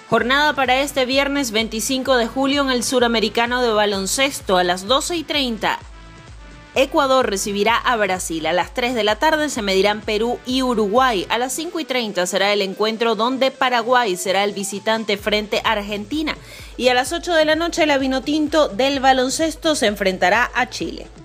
Jornada para este viernes 25 de julio en el Suramericano de Baloncesto a las 12:30. Ecuador recibirá a Brasil. A las 3 de la tarde se medirán Perú y Uruguay. A las 5:30 será el encuentro donde Paraguay será el visitante frente a Argentina. Y a las 8 de la noche la Vinotinto del baloncesto se enfrentará a Chile.